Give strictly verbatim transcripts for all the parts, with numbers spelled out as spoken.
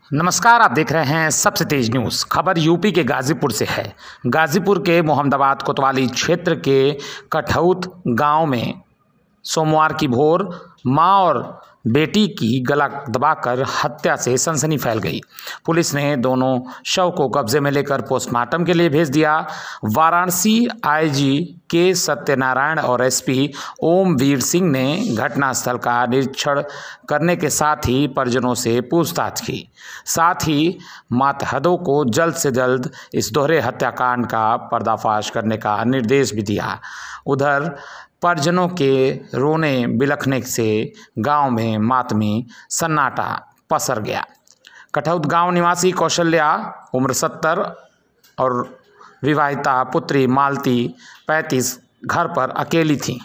नमस्कार, आप देख रहे हैं सबसे तेज न्यूज़। खबर यूपी के गाजीपुर से है। गाजीपुर के मोहम्मदाबाद कोतवाली क्षेत्र के कठौत गांव में सोमवार की भोर मां और बेटी की गला दबाकर हत्या से सनसनी फैल गई। पुलिस ने दोनों शव को कब्जे में लेकर पोस्टमार्टम के लिए भेज दिया। वाराणसी आईजी के सत्यनारायण और एसपी ओमवीर सिंह ने घटनास्थल का निरीक्षण करने के साथ ही परिजनों से पूछताछ की। साथ ही मातहतों को जल्द से जल्द इस दोहरे हत्याकांड का पर्दाफाश करने का निर्देश भी दिया। उधर परिजनों के रोने बिलखने से गांव में मातमी सन्नाटा पसर गया। कठौत गांव निवासी कौशल्या उम्र सत्तर और विवाहिता पुत्री मालती पैंतीस घर पर अकेली थी।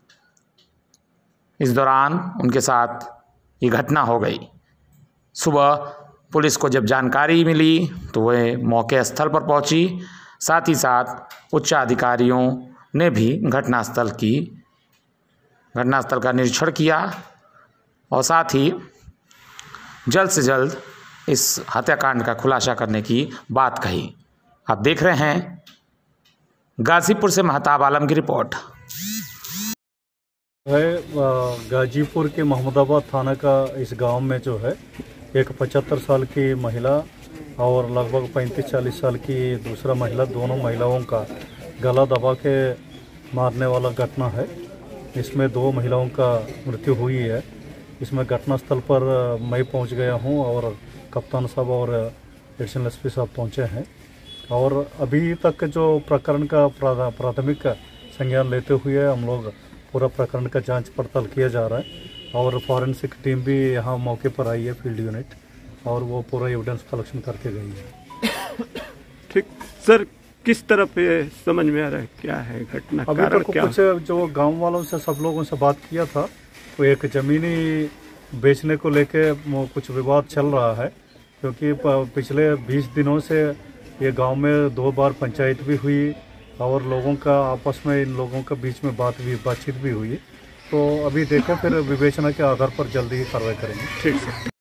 इस दौरान उनके साथ ये घटना हो गई। सुबह पुलिस को जब जानकारी मिली तो वह मौके स्थल पर पहुंची। साथ ही साथ उच्च अधिकारियों ने भी घटनास्थल की घटनास्थल का निरीक्षण किया और साथ ही जल्द से जल्द इस हत्याकांड का खुलासा करने की बात कही। आप देख रहे हैं गाजीपुर से महताब आलम की रिपोर्ट है। गाजीपुर के मोहम्मदाबाद थाना का इस गांव में जो है एक पचहत्तर साल की महिला और लगभग पैंतीस चालीस साल की दूसरा महिला, दोनों महिलाओं का गला दबा के मारने वाला घटना है। इसमें दो महिलाओं का मृत्यु हुई है। इसमें घटनास्थल पर मैं पहुंच गया हूं और कप्तान साहब और एडिशनल एसपी साहब पहुंचे हैं और अभी तक जो प्रकरण का प्राथमिक संज्ञान लेते हुए हम लोग पूरा प्रकरण का जांच पड़ताल किया जा रहा है और फॉरेंसिक टीम भी यहाँ मौके पर आई है, फील्ड यूनिट, और वो पूरा एविडेंस कलेक्शन करके गई है। ठीक सर, किस तरफ ये समझ में आ रहा है, क्या है घटना? अभी तक कुछ जो गांव वालों से सब लोगों से बात किया था तो एक ज़मीनी बेचने को लेके कुछ विवाद चल रहा है, क्योंकि पिछले बीस दिनों से ये गांव में दो बार पंचायत भी हुई और लोगों का आपस में इन लोगों के बीच में बात भी बातचीत भी हुई। तो अभी देखो, फिर विवेचना के आधार पर जल्दी ही कार्रवाई करेंगे। ठीक है।